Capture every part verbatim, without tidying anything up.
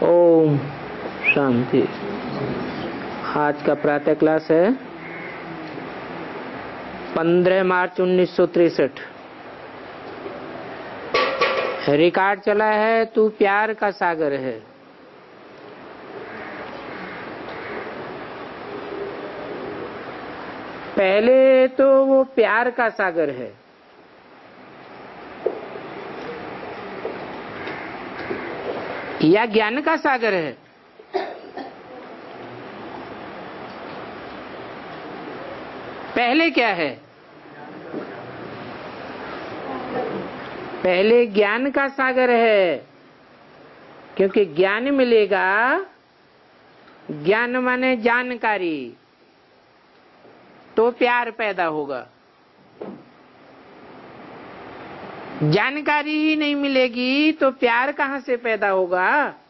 ओम शांति। आज का प्रातः क्लास है पंद्रह मार्च उन्नीस सौ तिरसठ। रिकॉर्ड चला है तू प्यार का सागर है। पहले तो वो प्यार का सागर है, या ज्ञान का सागर है। पहले क्या है? पहले ज्ञान का सागर है, क्योंकि ज्ञान मिलेगा। ज्ञान माने जानकारी, तो प्यार पैदा होगा। जानकारी ही नहीं मिलेगी तो प्यार कहां से पैदा होगा?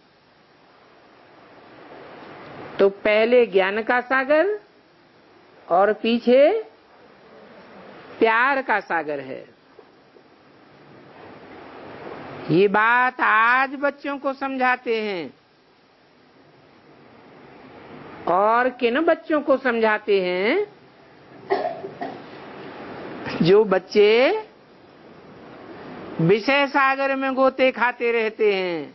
तो पहले ज्ञान का सागर और पीछे प्यार का सागर है। ये बात आज बच्चों को समझाते हैं। और किन बच्चों को समझाते हैं? जो बच्चे विषय सागर में गोते खाते रहते हैं।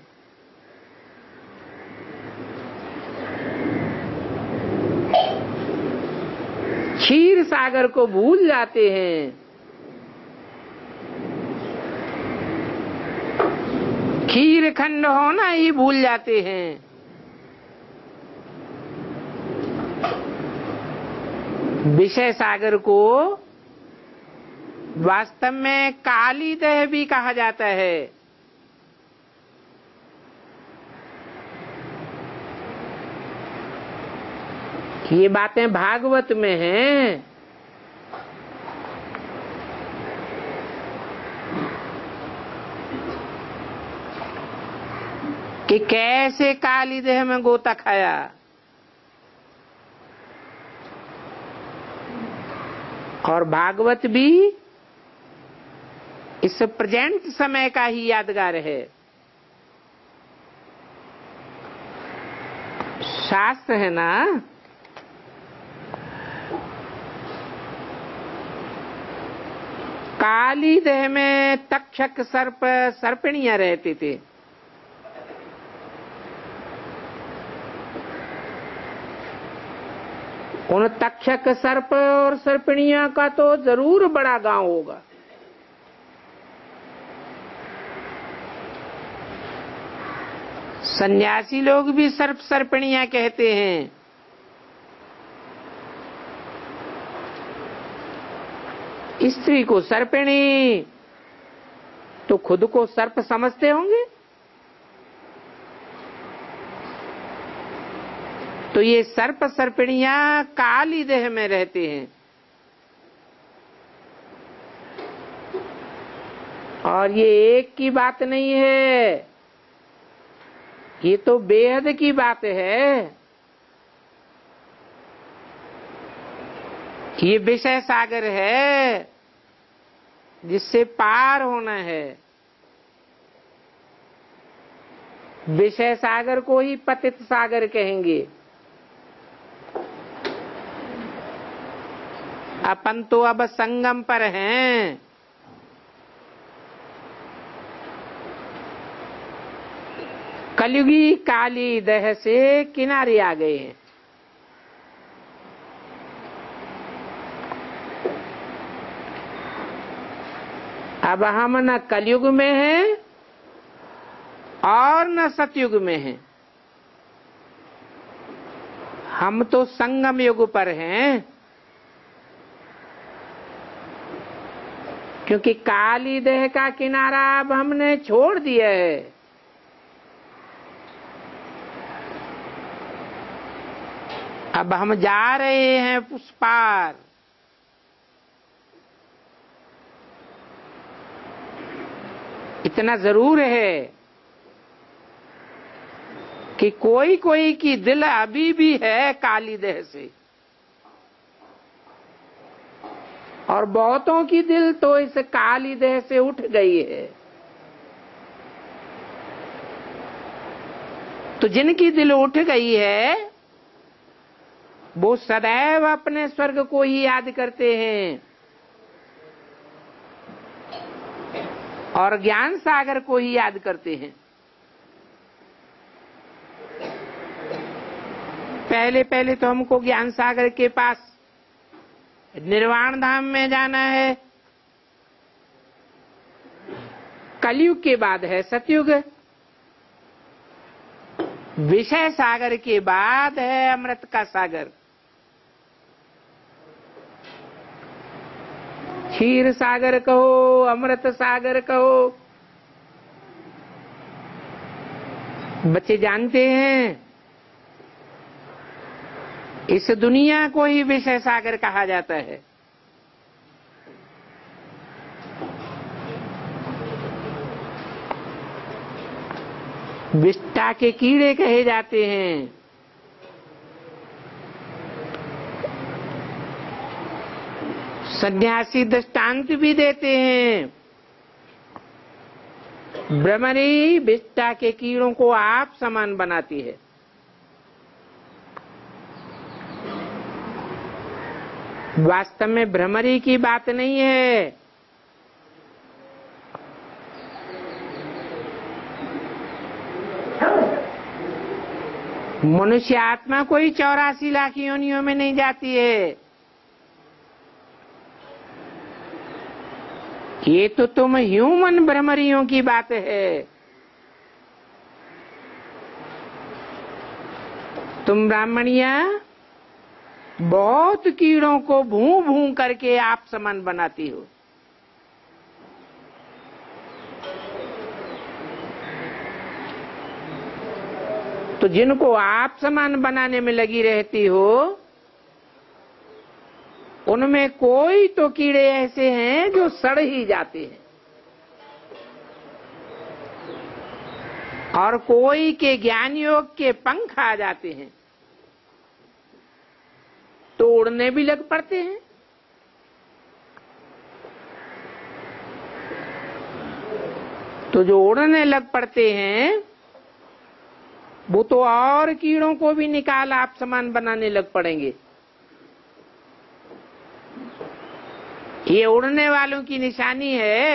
क्षीर सागर को भूल जाते हैं। खीर खंड होना ही भूल जाते हैं। विषय सागर को वास्तव में काली दह भी कहा जाता है। ये बातें भागवत में हैं। कि कैसे काली देह में गोता खाया। और भागवत भी इस प्रेजेंट समय का ही यादगार है। शास्त्र है ना। काली देह में तक्षक सर्प सर्पिणियां रहते थे। उन तक्षक सर्प और सर्पिणियां का तो जरूर बड़ा गांव होगा। सन्यासी लोग भी सर्प सर्पिणियां कहते हैं। स्त्री को सर्पिणी, तो खुद को सर्प समझते होंगे। तो ये सर्प सर्पिणियां काली देह में रहते हैं। और ये एक की बात नहीं है, ये तो बेहद की बात है। ये विषय सागर है जिससे पार होना है। विषय सागर को ही पतित सागर कहेंगे। अपन तो अब संगम पर हैं। कलयुगी काली दह से किनारे आ गए हैं। अब हम न कलयुग में हैं और न सतयुग में हैं। हम तो संगम युग पर हैं। क्योंकि काली देह का किनारा अब हमने छोड़ दिया है। अब हम जा रहे हैं उस पार। इतना जरूर है कि कोई कोई की दिल अभी भी है काली देह से, और बहुतों की दिल तो इस काली देह से उठ गई है। तो जिनकी दिल उठ गई है वो सदैव अपने स्वर्ग को ही याद करते हैं और ज्ञान सागर को ही याद करते हैं। पहले पहले तो हमको ज्ञान सागर के पास निर्वाण धाम में जाना है। कलयुग के बाद है सतयुग, विषय सागर के बाद है अमृत का सागर। क्षीर सागर कहो, अमृत सागर कहो, बच्चे जानते हैं इस दुनिया को ही विषय सागर कहा जाता है। विष्टा के कीड़े कहे जाते हैं। सन्यासी दृष्टांत भी देते हैं। भ्रमरी विष्टा के कीड़ों को आप समान बनाती है। वास्तव में भ्रमरी की बात नहीं है, मनुष्य आत्मा कोई चौरासी लाख योनियों में नहीं जाती है। ये तो तुम ह्यूमन भ्रमरियों की बात है। तुम ब्राह्मणिया बहुत कीड़ों को भूं भूं करके आप समान बनाती हो। तो जिनको आप समान बनाने में लगी रहती हो उनमें कोई तो कीड़े ऐसे हैं जो सड़ ही जाते हैं और कोई के ज्ञान योग के पंख आ जाते हैं तो उड़ने भी लग पड़ते हैं। तो जो उड़ने लग पड़ते हैं वो तो और कीड़ों को भी निकाल आप समान बनाने लग पड़ेंगे। ये उड़ने वालों की निशानी है।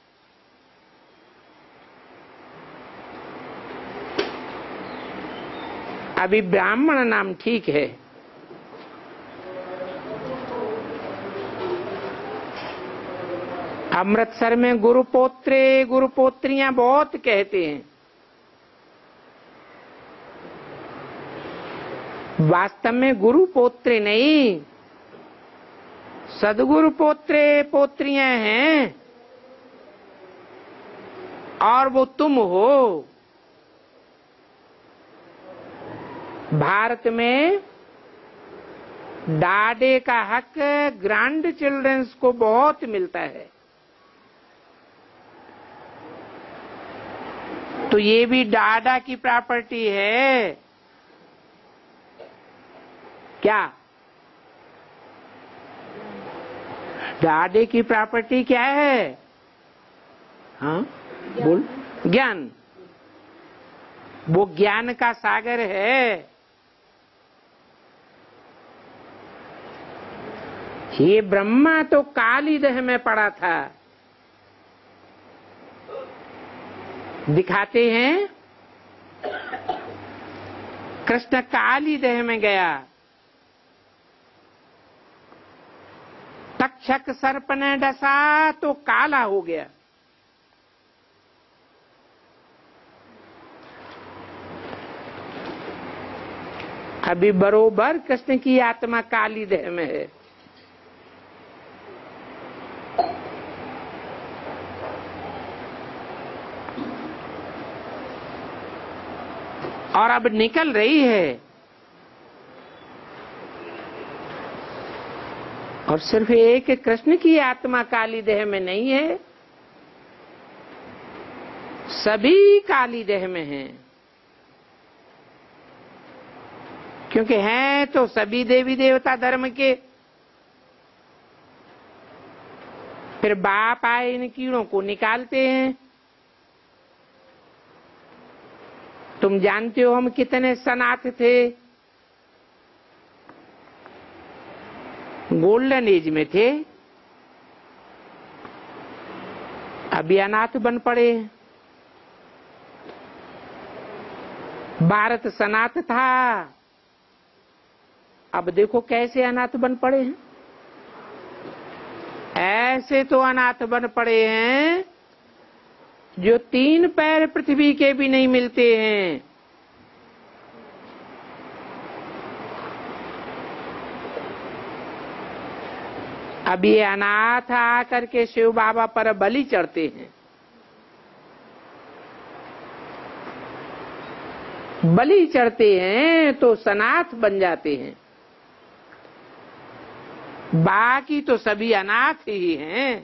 अभी ब्राह्मण नाम ठीक है, अमृतसर में गुरुपोत्रे गुरुपोत्रियां बहुत कहते हैं। वास्तव में गुरु पोत्रे नहीं, सदगुरु पोत्रे पोत्रियां हैं और वो तुम हो। भारत में डाडे का हक ग्रैंड चिल्ड्रंस को बहुत मिलता है, तो ये भी डाडा की प्रॉपर्टी है क्या? डाडे की प्रॉपर्टी क्या है? हाँ बोल। ज्ञान, वो ज्ञान का सागर है। ये ब्रह्मा तो काली देह में पड़ा था, दिखाते हैं कृष्ण काली देह में गया, तक्षक सर्प ने डसा तो काला हो गया। अभी बरोबर कृष्ण की आत्मा काली देह में है। और अब निकल रही है। और सिर्फ एक कृष्ण की आत्मा काली देह में नहीं है, सभी काली देह में हैं, क्योंकि हैं तो सभी देवी देवता धर्म के। फिर बाप आए इन कीड़ों को निकालते हैं। तुम जानते हो हम कितने सनाथ थे, गोल्डन एज में थे, अभी अनाथ बन पड़े। भारत सनाथ था, अब देखो कैसे अनाथ बन पड़े हैं। ऐसे तो अनाथ बन पड़े हैं जो तीन पैर पृथ्वी के भी नहीं मिलते हैं। अब ये अनाथ आकर के शिव बाबा पर बलि चढ़ते हैं, बलि चढ़ते हैं तो सनाथ बन जाते हैं, बाकी तो सभी अनाथ ही हैं।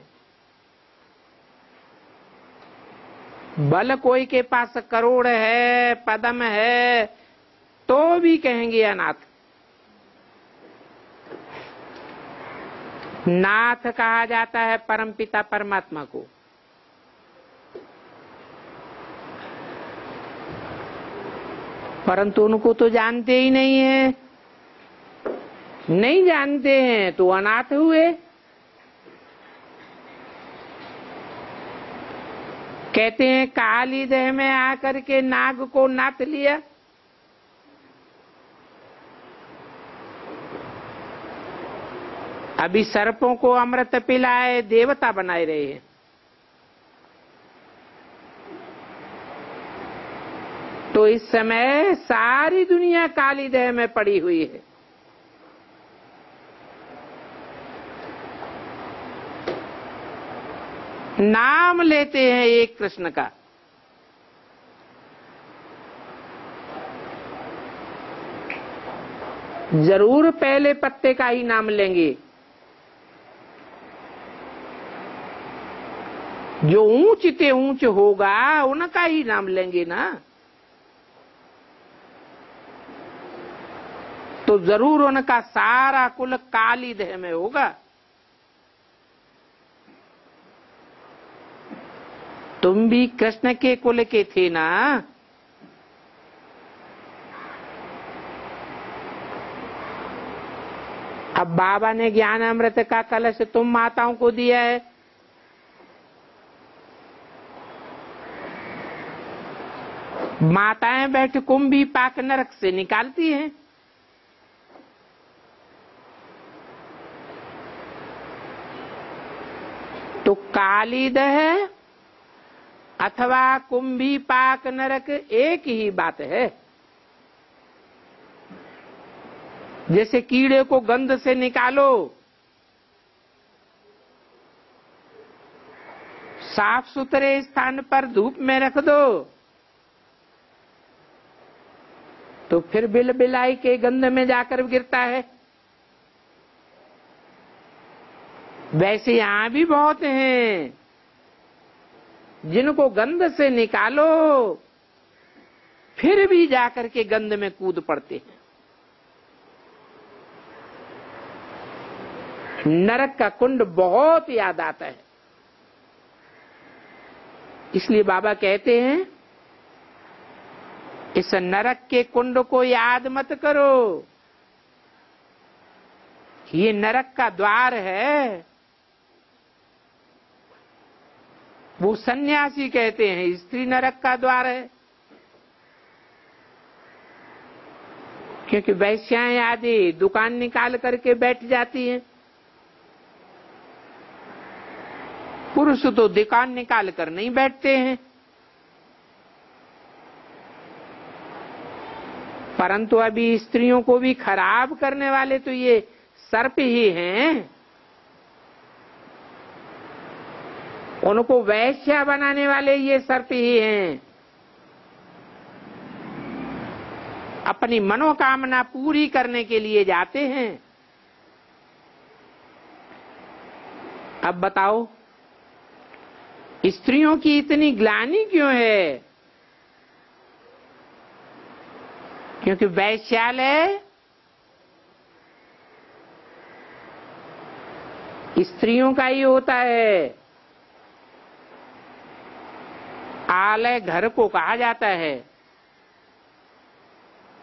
बल कोई के पास करोड़ है, पदम है, तो भी कहेंगे अनाथ। नाथ कहा जाता है परमपिता परमात्मा को। परंतु उनको तो जानते ही नहीं है, नहीं जानते हैं तो अनाथ हुए। कहते हैं काली देह में आकर के नाग को नाथ लिया। अभी सर्पों को अमृत पिलाए देवता बनाए रहे हैं। तो इस समय सारी दुनिया काली देह में पड़ी हुई है। नाम लेते हैं एक कृष्ण का, जरूर पहले पत्ते का ही नाम लेंगे। जो ऊंच ते ऊंच होगा उनका ही नाम लेंगे ना। तो जरूर उनका सारा कुल काली देह में होगा। तुम भी कृष्ण के कुल के थे ना। अब बाबा ने ज्ञान अमृत का कलश तुम माताओं को दिया है। माताएं बैठ कुंभी पाक नरक से निकालती हैं। तो काली दह अथवा कुंभी पाक नरक एक ही बात है। जैसे कीड़े को गंध से निकालो, साफ सुथरे स्थान पर धूप में रख दो, तो फिर बिल बिलाई के गंध में जाकर गिरता है। वैसे यहां भी बहुत हैं जिनको गंध से निकालो फिर भी जाकर के गंध में कूद पड़ते हैं। नरक का कुंड बहुत याद आता है। इसलिए बाबा कहते हैं इस नरक के कुंड को याद मत करो, ये नरक का द्वार है। वो सन्यासी कहते हैं स्त्री नरक का द्वार है, क्योंकि वैश्याएं आदि दुकान निकाल करके बैठ जाती हैं। पुरुष तो दुकान निकाल कर नहीं बैठते हैं। परंतु अभी स्त्रियों को भी खराब करने वाले तो ये सर्प ही हैं। उनको वैश्या बनाने वाले ये सर्प ही हैं। अपनी मनोकामना पूरी करने के लिए जाते हैं। अब बताओ स्त्रियों की इतनी ग्लानि क्यों है? क्योंकि वैश्यालय स्त्रियों का ही होता है। आलय घर को कहा जाता है।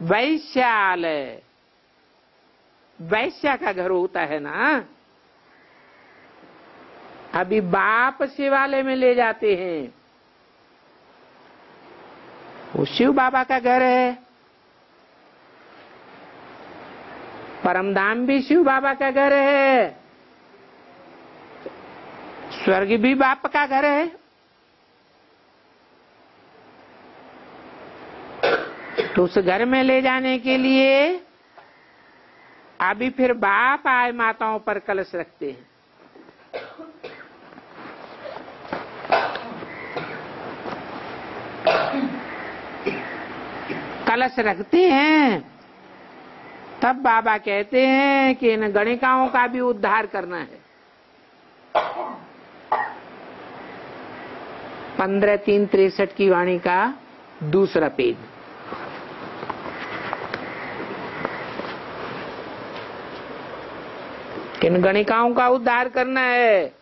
वैश्यालय, वैश्या का घर होता है ना। अभी बाप शिवालय में ले जाते हैं, वो शिव बाबा का घर है। परमधाम भी शिव बाबा का घर है, स्वर्ग भी बाप का घर है। तो उस घर में ले जाने के लिए अभी फिर बाप आए माताओं पर कलश रखते हैं। कलश रखते हैं, तब बाबा कहते हैं कि इन गणिकाओं का भी उद्धार करना है। पंद्रह तीन तिरसठ की वाणी का दूसरा पेज। किन गणिकाओं का उद्धार करना है?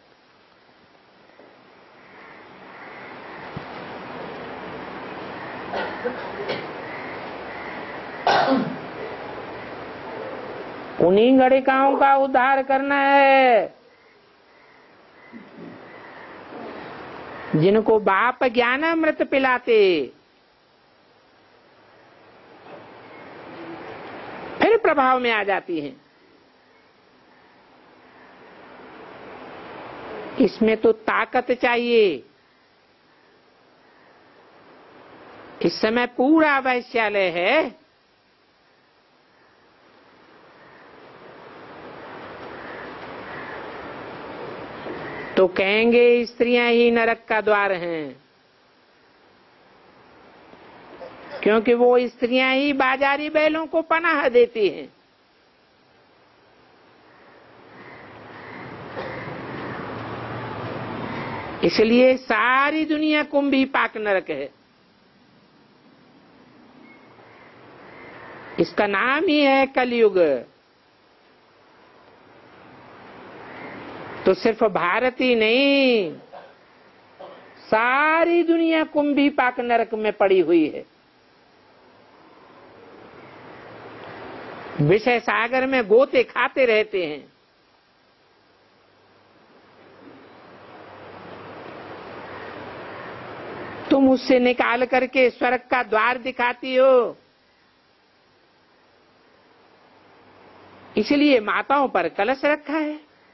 उन्हीं गणिकाओं का उद्धार करना है जिनको बाप ज्ञानामृत पिलाते, फिर प्रभाव में आ जाती हैं। इसमें तो ताकत चाहिए। इस समय पूरा वैश्यालय है, तो कहेंगे स्त्रियां ही नरक का द्वार हैं, क्योंकि वो स्त्रियां ही बाजारी बैलों को पनाह देती हैं। इसलिए सारी दुनिया कुंभी पाक नरक है। इसका नाम ही है कलयुग। तो सिर्फ भारत ही नहीं, सारी दुनिया कुंभी पाक नरक में पड़ी हुई है। विषय सागर में गोते खाते रहते हैं। तुम उससे निकाल करके स्वर्ग का द्वार दिखाती हो। इसलिए माताओं पर कलश रखा है।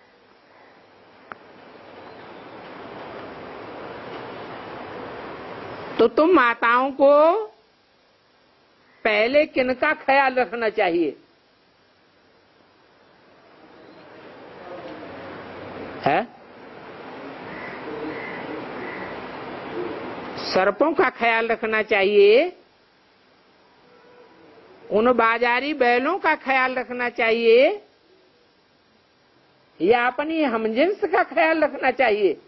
तो तुम माताओं को पहले किनका ख्याल रखना चाहिए है? सर्पों का ख्याल रखना चाहिए, उन बाजारी बैलों का ख्याल रखना चाहिए, या अपनी हमजिन्स का ख्याल रखना चाहिए?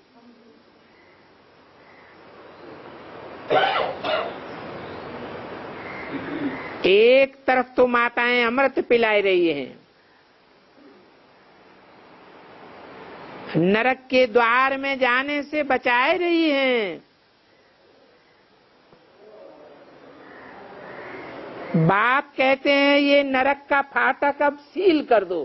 एक तरफ तो माताएं अमृत पिलाई रही हैं, नरक के द्वार में जाने से बचाए रही हैं। बाप कहते हैं ये नरक का फाटक अब सील कर दो।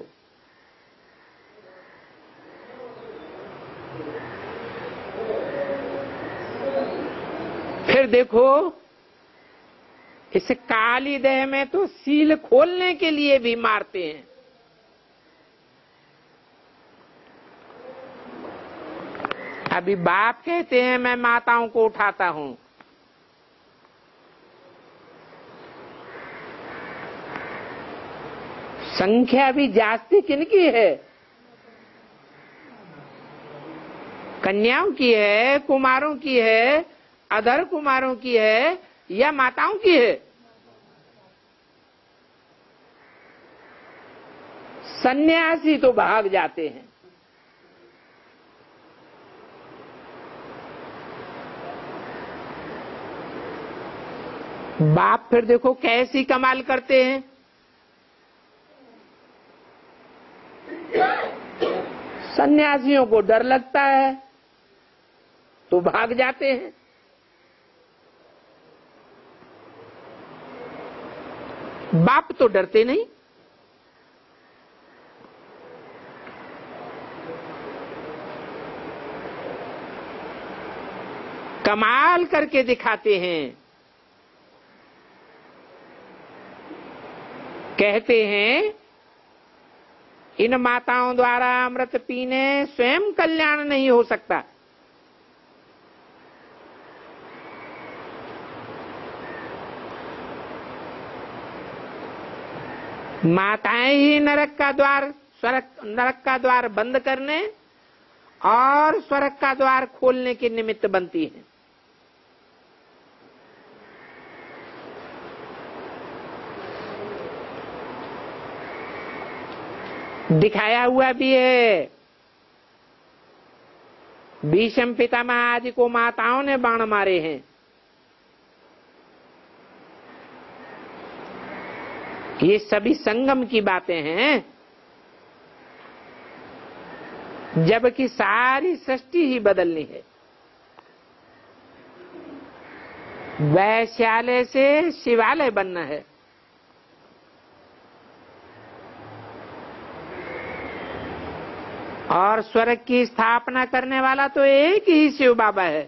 फिर देखो, इस काली देह में तो सील खोलने के लिए भी मारते हैं। अभी बाप कहते हैं मैं माताओं को उठाता हूं। संख्या भी जास्ती किनकी है? कन्याओं की है, कुमारों की है, अधर कुमारों की है, या माताओं की है? सन्यासी तो भाग जाते हैं। बाप फिर देखो कैसी कमाल करते हैं। सन्यासियों को डर लगता है तो भाग जाते हैं। बाप तो डरते नहीं। कमाल करके दिखाते हैं। कहते हैं इन माताओं द्वारा अमृत पीने स्वयं कल्याण नहीं हो सकता, माताएं ही नरक का द्वार स्वर्ग नरक का द्वार बंद करने और स्वर्ग का द्वार खोलने के निमित्त बनती हैं। दिखाया हुआ भी है। भीष्म पितामह आदि को माताओं ने बाण मारे हैं। ये सभी संगम की बातें हैं, जबकि सारी सृष्टि ही बदलनी है। वैश्यालय से शिवालय बनना है। और स्वर्ग की स्थापना करने वाला तो एक ही शिव बाबा है।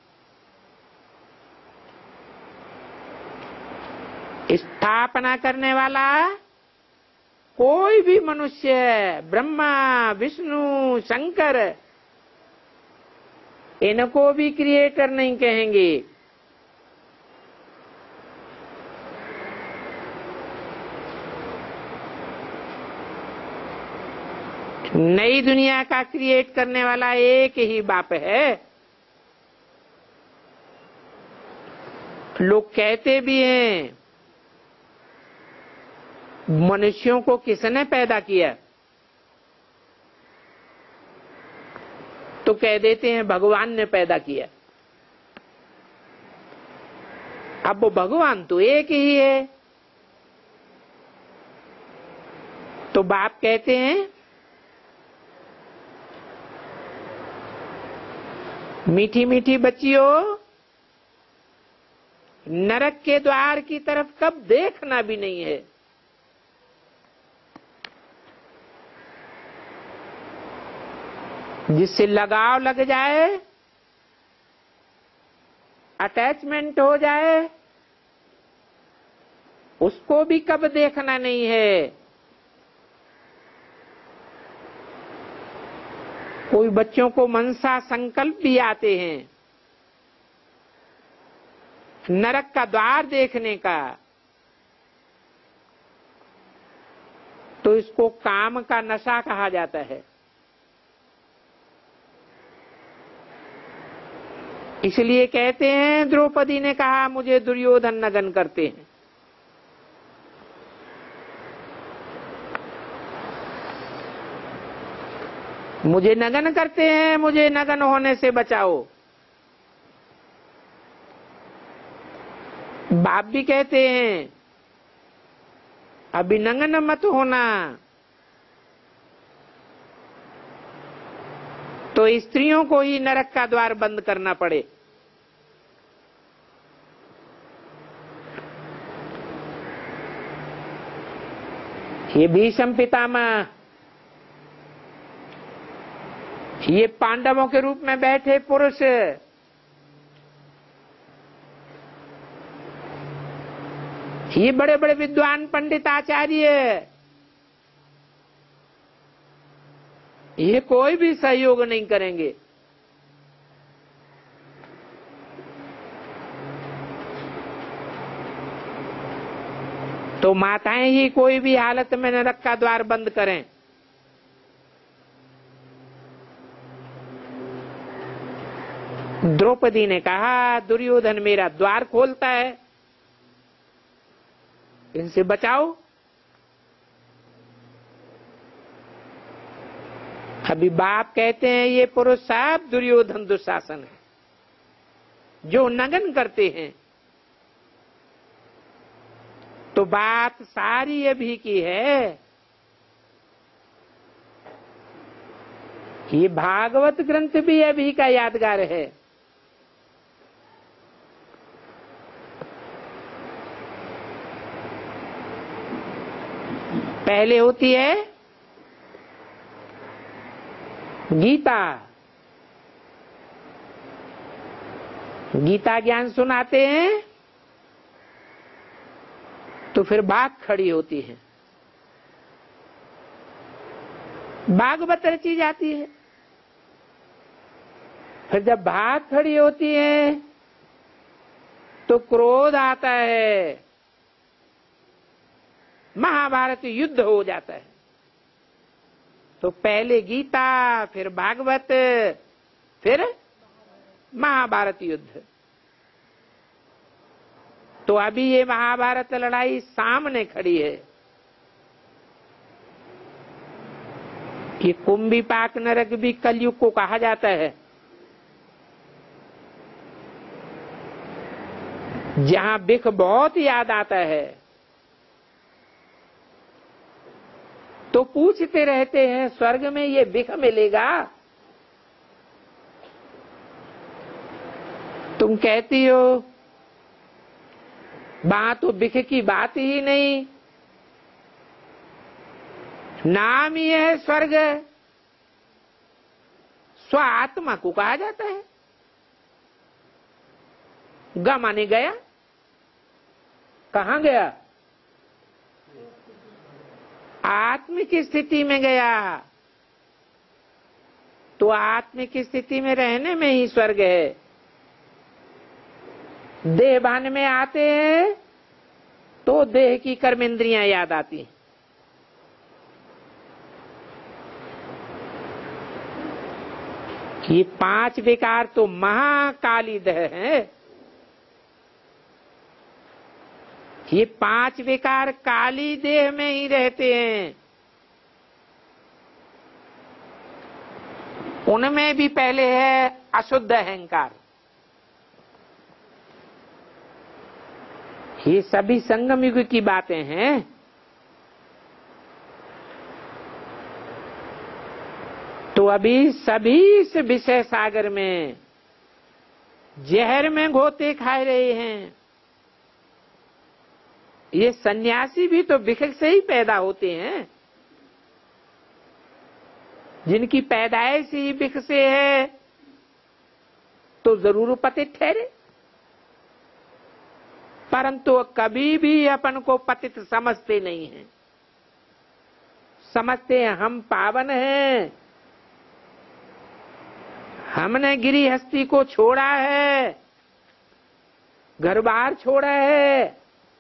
स्थापना करने वाला कोई भी मनुष्य, ब्रह्मा विष्णु शंकर, इनको भी क्रिएटर नहीं कहेंगे। नई दुनिया का क्रिएट करने वाला एक ही बाप है। लोग कहते भी हैं मनुष्यों को किसने पैदा किया, तो कह देते हैं भगवान ने पैदा किया। अब वो भगवान तो एक ही है। तो बाप कहते हैं मीठी मीठी बच्चियों, नरक के द्वार की तरफ कब देखना भी नहीं है। जिससे लगाव लग जाए, अटैचमेंट हो जाए, उसको भी कब देखना नहीं है। कोई बच्चों को मनसा संकल्प भी आते हैं नरक का द्वार देखने का, तो इसको काम का नशा कहा जाता है। इसलिए कहते हैं द्रौपदी ने कहा मुझे दुर्योधन नगन करते हैं। मुझे नगन करते हैं, मुझे नगन होने से बचाओ। बाप भी कहते हैं अभी नगन मत होना, तो स्त्रियों को ही नरक का द्वार बंद करना पड़े। ये भीष्म पितामह, ये पांडवों के रूप में बैठे पुरुष, ये बड़े बड़े विद्वान पंडित आचार्य, ये कोई भी सहयोग नहीं करेंगे। तो माताएं ही कोई भी हालत में नरक का द्वार बंद करें। द्रौपदी ने कहा दुर्योधन मेरा द्वार खोलता है, इनसे बचाओ। अभी बाप कहते हैं ये पुरुष सब दुर्योधन दुशासन है जो नगन करते हैं। तो बात सारी अभी की है। ये भागवत ग्रंथ भी अभी का यादगार है। पहले होती है गीता। गीता ज्ञान सुनाते हैं तो फिर बात खड़ी होती है, भागवत रची जाती है। फिर जब बात खड़ी होती है तो क्रोध आता है, महाभारत युद्ध हो जाता है। तो पहले गीता, फिर भागवत, फिर महाभारत युद्ध। तो अभी ये महाभारत लड़ाई सामने खड़ी है कि कुंभी पाक नरक भी कलयुग को कहा जाता है, जहां बिख बहुत याद आता है। तो पूछते रहते हैं स्वर्ग में ये बिख मिलेगा? तुम कहती हो वहां तो बिख की बात ही नहीं, नाम ही है स्वर्ग, स्व आत्मा को कहा जाता है। ग माने गया, कहां गया? आत्मिक स्थिति में गया। तो आत्मिक स्थिति में रहने में ही स्वर्ग है। देह भान में आते हैं तो देह की कर्मेंद्रियां याद आती हैं। ये पांच विकार तो महाकाली देह है। ये पांच विकार काली देह में ही रहते हैं। उनमें भी पहले है अशुद्ध अहंकार। ये सभी संगम युग की बातें हैं। तो अभी सभी इस विषय सागर में जहर में घोते खा रहे हैं। ये सन्यासी भी तो बिख से ही पैदा होते हैं, जिनकी पैदाइश ही बिख से है, तो जरूर पतित ठहरे। परंतु कभी भी अपन को पतित समझते नहीं हैं। समझते हैं हम पावन हैं, हमने गृहस्थी को छोड़ा है, घर बार छोड़ा है।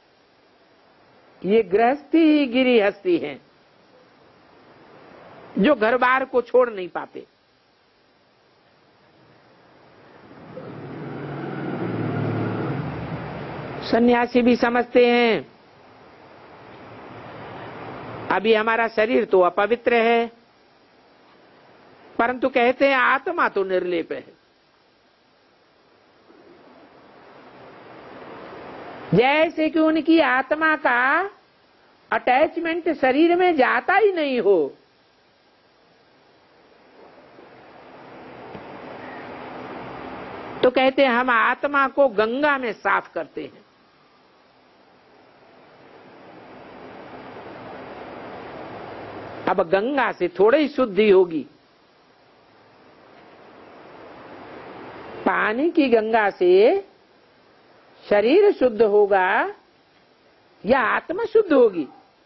ये गृहस्थी ही गृहस्थी है जो घर बार को छोड़ नहीं पाते। सन्यासी भी समझते हैं अभी हमारा शरीर तो अपवित्र है, परंतु कहते हैं आत्मा तो निर्लेप है। जैसे कि उनकी आत्मा का अटैचमेंट शरीर में जाता ही नहीं हो। तो कहते हैं हम आत्मा को गंगा में साफ करते हैं। अब गंगा से थोड़ी ही शुद्धि होगी। पानी की गंगा से शरीर शुद्ध होगा या आत्मा शुद्ध होगी?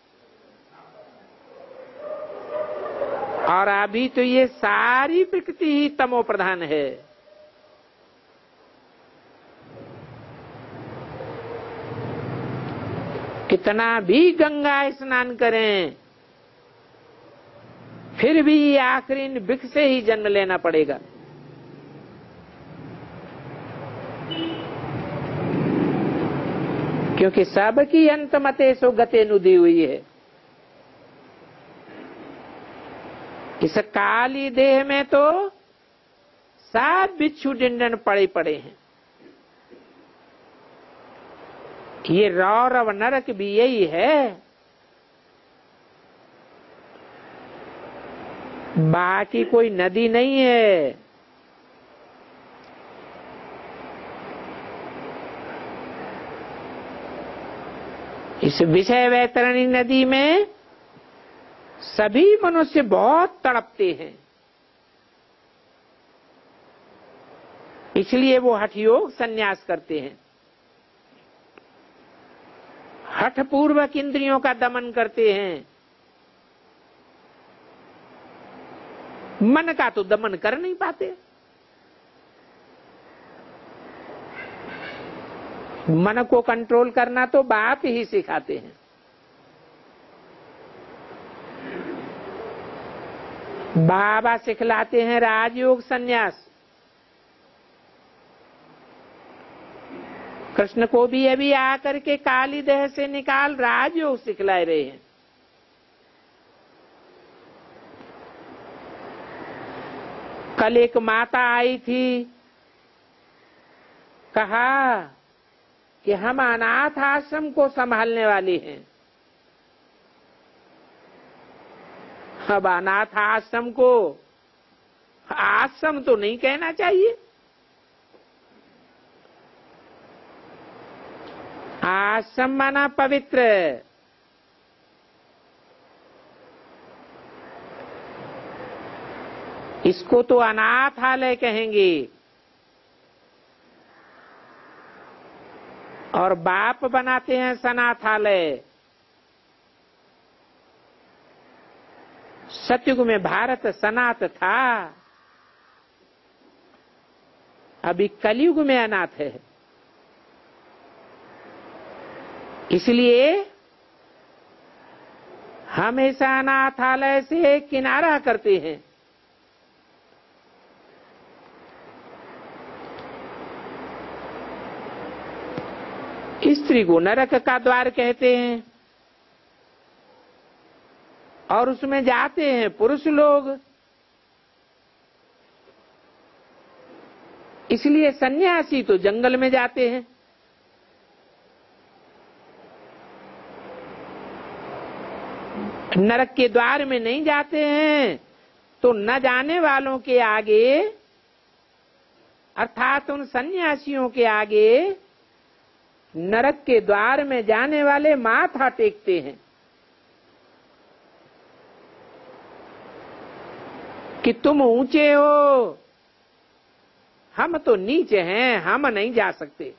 और अभी तो ये सारी प्रकृति ही तमो प्रधान है। कितना भी गंगा स्नान करें, फिर भी आखिरी बिख से ही जन्म लेना पड़ेगा। क्योंकि सबकी अंत मते सो गते नु दी हुई है। इस काली देह में तो सब बिच्छू डिंडन पड़े पड़े हैं। ये रौरव नरक भी यही है। बाकी कोई नदी नहीं है। इस विषय वैतरणी नदी में सभी मनुष्य बहुत तड़पते हैं, इसलिए वो हठ योग संन्यास करते हैं, हठ पूर्वक इंद्रियों का दमन करते हैं। मन का तो दमन कर नहीं पाते। मन को कंट्रोल करना तो बाप ही सिखाते हैं। बाबा सिखलाते हैं राजयोग संन्यास। कृष्ण को भी अभी आकर के काली देह से निकाल राजयोग सिखला रहे हैं। कल एक माता आई थी, कहा कि हम अनाथ आश्रम को संभालने वाली हैं। अब अनाथ आश्रम को आश्रम तो नहीं कहना चाहिए, आश्रम माना पवित्र। इसको तो अनाथालय कहेंगे। और बाप बनाते हैं सनाथालय। सतयुग में भारत सनात था, अभी कलयुग में अनाथ है। इसलिए हमेशा अनाथालय से किनारा करते हैं। स्त्री को नरक का द्वार कहते हैं और उसमें जाते हैं पुरुष लोग। इसलिए सन्यासी तो जंगल में जाते हैं। नरक के द्वार में नहीं जाते हैं, तो न जाने वालों के आगे अर्थात उन सन्यासियों के आगे नरक के द्वार में जाने वाले माथा टेकते हैं कि तुम ऊंचे हो, हम तो नीचे हैं, हम नहीं जा सकते।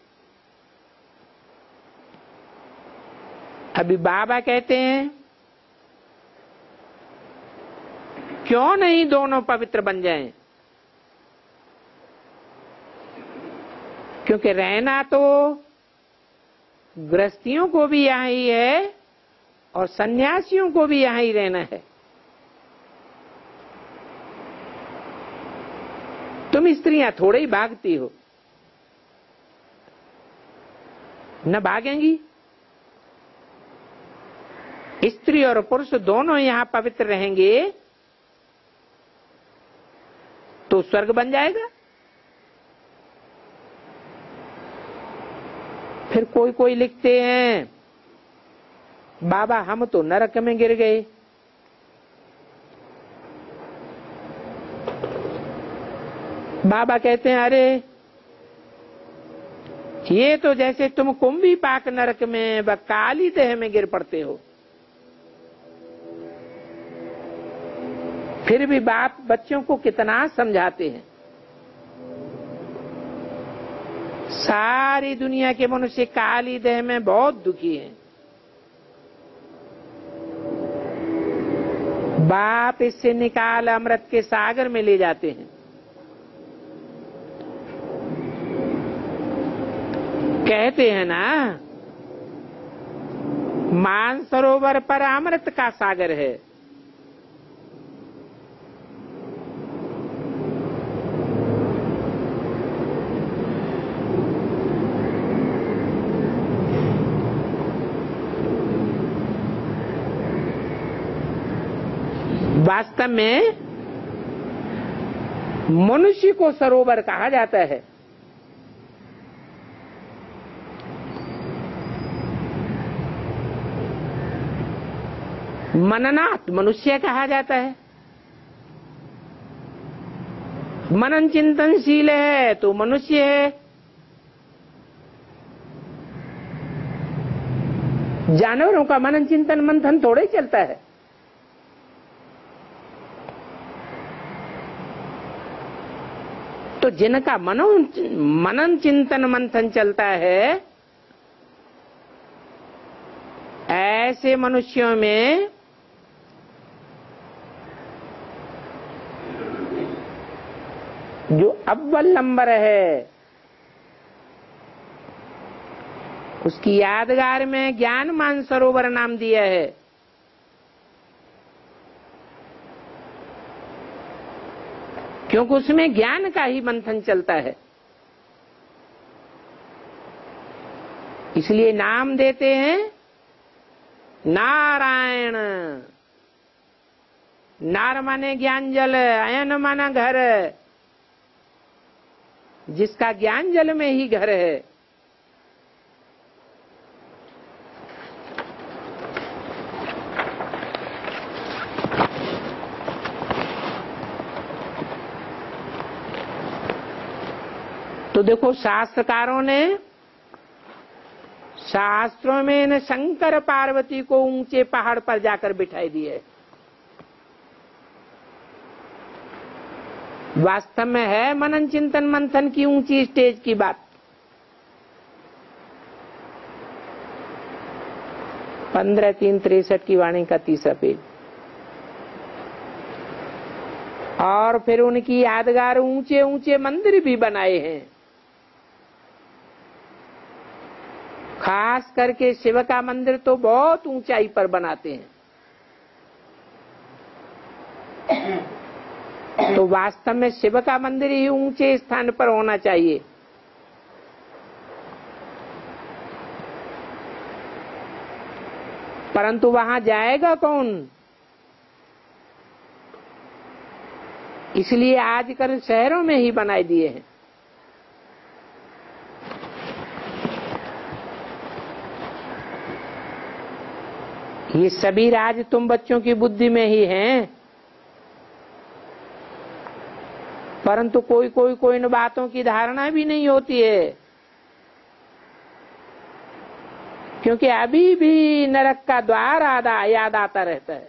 अभी बाबा कहते हैं क्यों नहीं दोनों पवित्र बन जाएं? क्योंकि रहना तो गृहस्थियों को भी यहां ही है और सन्यासियों को भी यहां ही रहना है। तुम स्त्रियां थोड़े ही भागती हो, न भागेंगी। स्त्री और पुरुष दोनों यहां पवित्र रहेंगे तो स्वर्ग बन जाएगा। फिर कोई कोई लिखते हैं बाबा हम तो नरक में गिर गए। बाबा कहते हैं अरे ये तो जैसे तुम कुंभी पाक नरक में व काली देह में गिर पड़ते हो। फिर भी बाप बच्चों को कितना समझाते हैं। सारी दुनिया के मनुष्य काली देह में बहुत दुखी हैं। बाप इससे निकाल अमृत के सागर में ले जाते हैं। कहते हैं ना मानसरोवर पर अमृत का सागर है। वास्तव में मनुष्य को सरोवर कहा जाता है। मननाथ मनुष्य कहा जाता है। मनन चिंतनशील है तो मनुष्य है। जानवरों का मनन चिंतन मंथन थोड़े चलता है। तो जिनका मनो मनन चिंतन मंथन चलता है, ऐसे मनुष्यों में जो अव्वल नंबर है, उसकी यादगार में ज्ञान मानसरोवर नाम दिया है। क्योंकि उसमें ज्ञान का ही मंथन चलता है, इसलिए नाम देते हैं नारायण। नार माने ज्ञान जल, अयन माना घर, जिसका ज्ञान जल में ही घर है। तो देखो शास्त्रकारों ने शास्त्रों में न शंकर पार्वती को ऊंचे पहाड़ पर जाकर बिठाई दिए। वास्तव में है मनन चिंतन मंथन की ऊंची स्टेज की बात। पंद्रह तीन तिरसठ की वाणी का तीसरा पेज। और फिर उनकी यादगार ऊंचे ऊंचे मंदिर भी बनाए हैं। खास करके शिव का मंदिर तो बहुत ऊंचाई पर बनाते हैं। तो वास्तव में शिव का मंदिर ही ऊंचे स्थान पर होना चाहिए। परंतु वहां जाएगा कौन? इसलिए आजकल शहरों में ही बनाए दिए हैं। ये सभी राज तुम बच्चों की बुद्धि में ही हैं, परंतु कोई कोई कोई इन बातों की धारणा भी नहीं होती है। क्योंकि अभी भी नरक का द्वार आदा याद आता रहता है।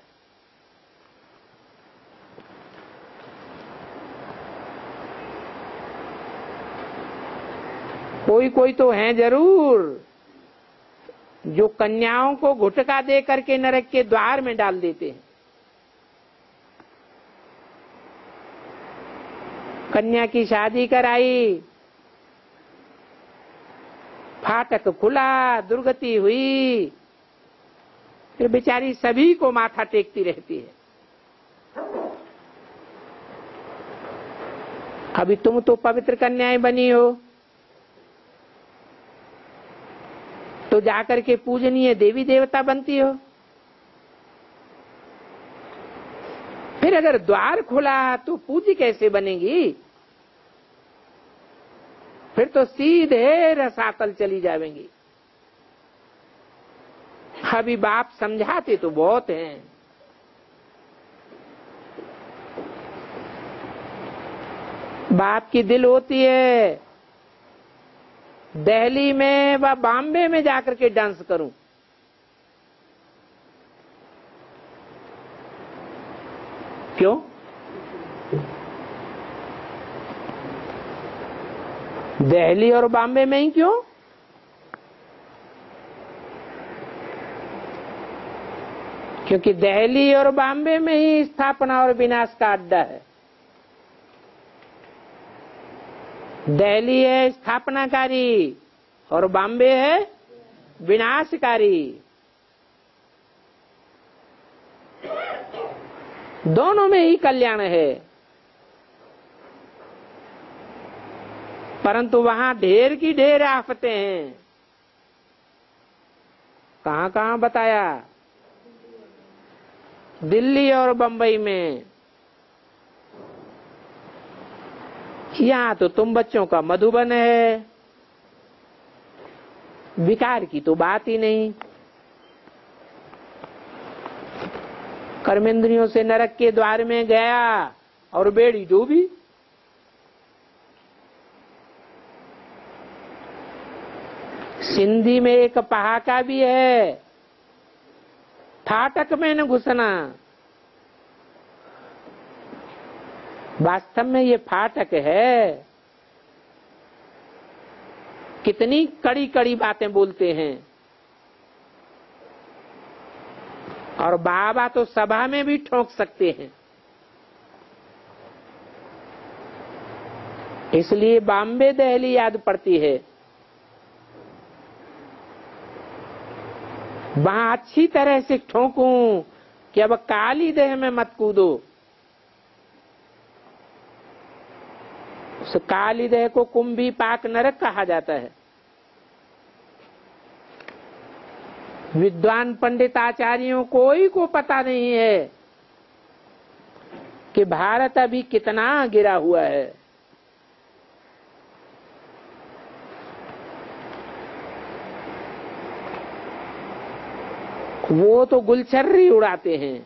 कोई कोई तो हैं जरूर जो कन्याओं को घुटका दे करके नरक के द्वार में डाल देते हैं। कन्या की शादी कराई, फाटक खुला, दुर्गति हुई, फिर बेचारी सभी को माथा टेकती रहती है। अभी तुम तो पवित्र कन्याएं बनी हो, तो जाकर के पूजनीय देवी देवता बनती हो। फिर अगर द्वार खुला तो पूज्य कैसे बनेगी? फिर तो सीधे रसातल चली जाएंगी। अभी बाप समझाते तो बहुत हैं। बाप की दिल होती है दिल्ली में व बॉम्बे में जाकर के डांस करूं। क्यों? दिल्ली और बॉम्बे में ही क्यों? क्योंकि दिल्ली और बॉम्बे में ही स्थापना और विनाश का अड्डा है। दिल्ली है स्थापनाकारी और बॉम्बे है विनाशकारी। दोनों में ही कल्याण है, परंतु वहां ढेर की ढेर आफतें हैं। कहां कहां बताया? दिल्ली और बंबई में। यहां तो तुम बच्चों का मधुबन है, विकार की तो बात ही नहीं। कर्मेंद्रियों से नरक के द्वार में गया और बेड़ी डूबी। सिंधी में एक पहाका भी है, फाटक में न घुसना। वास्तव में ये फाटक है, कितनी कड़ी कड़ी बातें बोलते हैं, और बाबा तो सभा में भी ठोक सकते हैं। इसलिए बॉम्बे दहली याद पड़ती है। वहां अच्छी तरह से ठोकूं कि अब काली देह में मत कूदो। उस काली देह को कुंभी पाक नरक कहा जाता है। विद्वान पंडित आचार्यों कोई को पता नहीं है कि भारत अभी कितना गिरा हुआ है। वो तो गुलछर्री उड़ाते हैं,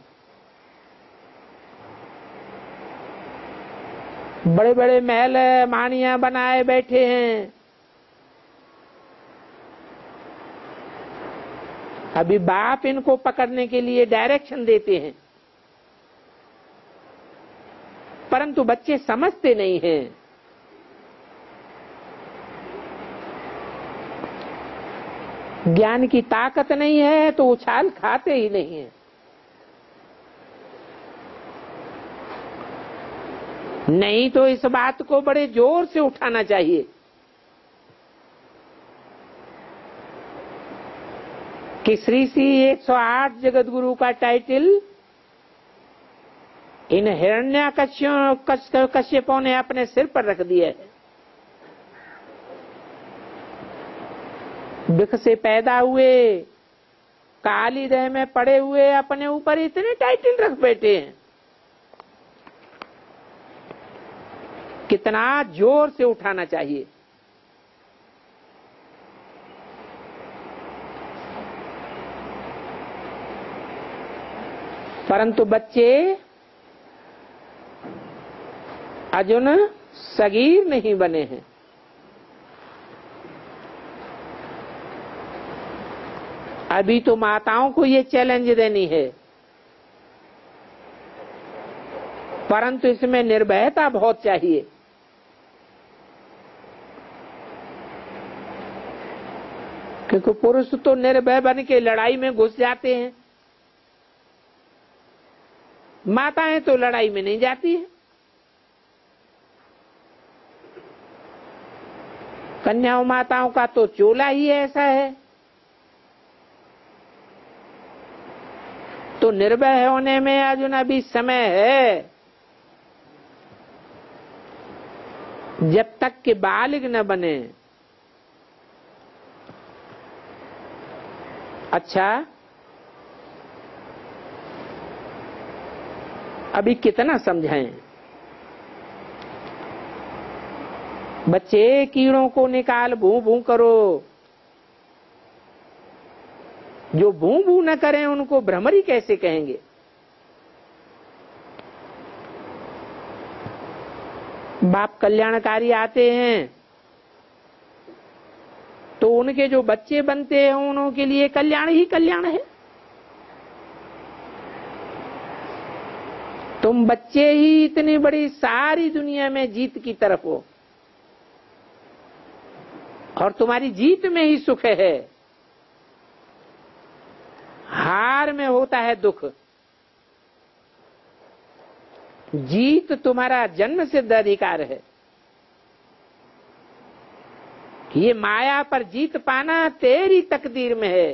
बड़े बड़े महल मानियां बनाए बैठे हैं। अभी बाप इनको पकड़ने के लिए डायरेक्शन देते हैं, परंतु बच्चे समझते नहीं हैं। ज्ञान की ताकत नहीं है तो उछाल खाते ही नहीं है। नहीं तो इस बात को बड़े जोर से उठाना चाहिए कि श्री श्री एक सौ आठ जगत गुरु का टाइटल इन हिरण्यकश्यपों कश्यपों ने अपने सिर पर रख दिया है। विख से पैदा हुए, काली देह में पड़े हुए अपने ऊपर इतने टाइटल रख बैठे हैं। कितना जोर से उठाना चाहिए। परंतु बच्चे अजुन सगीर नहीं बने हैं। अभी तो माताओं को ये चैलेंज देनी है, परंतु इसमें निर्भयता बहुत चाहिए। क्योंकि पुरुष तो निर्भय बन के लड़ाई में घुस जाते हैं, माताएं तो लड़ाई में नहीं जाती है। कन्याओं माताओं का तो चोला ही ऐसा है। तो निर्भय होने में अर्जुन अभी समय है। जब तक कि बालिग न बने। अच्छा, अभी कितना समझाएं? बच्चे कीड़ों को निकाल भू भू करो। जो भू भू न करें उनको भ्रमरी कैसे कहेंगे? बाप कल्याणकारी आते हैं तो उनके जो बच्चे बनते हैं उनके लिए कल्याण ही कल्याण है। तुम बच्चे ही इतनी बड़ी सारी दुनिया में जीत की तरफ हो और तुम्हारी जीत में ही सुख है। हार में होता है दुख। जीत तुम्हारा जन्म सिद्ध अधिकार है। ये माया पर जीत पाना तेरी तकदीर में है।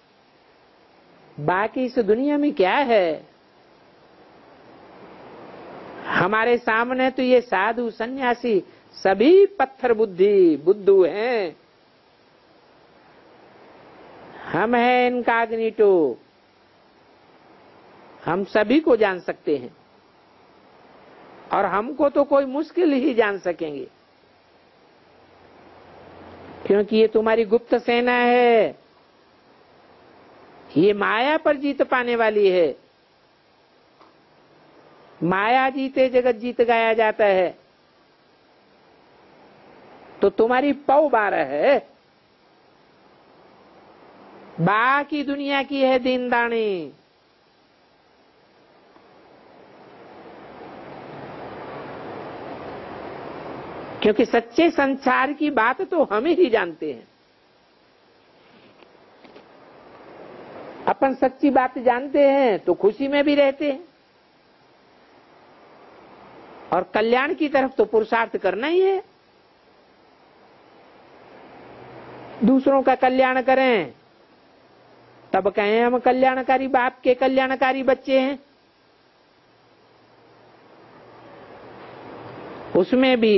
बाकी इस दुनिया में क्या है? हमारे सामने तो ये साधु सन्यासी सभी पत्थर बुद्धि बुद्धू हैं। हम हैं इनकॉग्निटो, हम सभी को जान सकते हैं और हमको तो कोई मुश्किल ही जान सकेंगे, क्योंकि ये तुम्हारी गुप्त सेना है। ये माया पर जीत पाने वाली है। माया जीते जगत जीत गाया जाता है, तो तुम्हारी पौ बारह है। बाकी दुनिया की है दीनदानी। क्योंकि सच्चे संसार की बात तो हम ही जानते हैं। अपन सच्ची बात जानते हैं तो खुशी में भी रहते हैं, और कल्याण की तरफ तो पुरुषार्थ करना ही है। दूसरों का कल्याण करें तब कहें हम कल्याणकारी बाप के कल्याणकारी बच्चे हैं। उसमें भी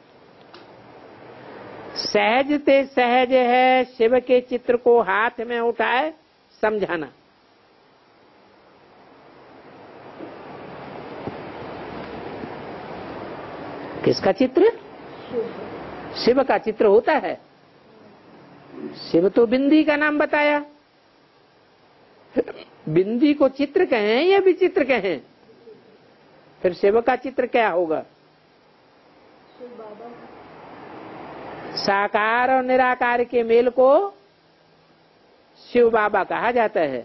सहज ते सहज है शिव के चित्र को हाथ में उठाए समझाना। किसका चित्र? शिव का चित्र होता है। शिव तो बिंदी का नाम बताया, बिंदी को चित्र कहें या विचित्र कहें, फिर शिव का चित्र क्या होगा? साकार और निराकार के मेल को शिव बाबा कहा जाता है।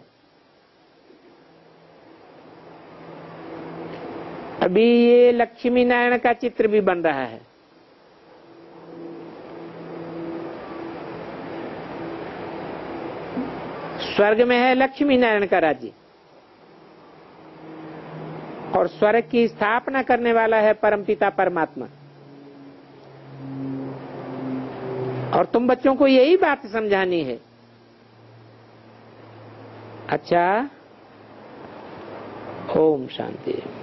अभी ये लक्ष्मी नारायण का चित्र भी बन रहा है। स्वर्ग में है लक्ष्मी नारायण का राज्य, और स्वर्ग की स्थापना करने वाला है परमपिता परमात्मा। और तुम बच्चों को यही बात समझानी है। अच्छा, ओम शांति।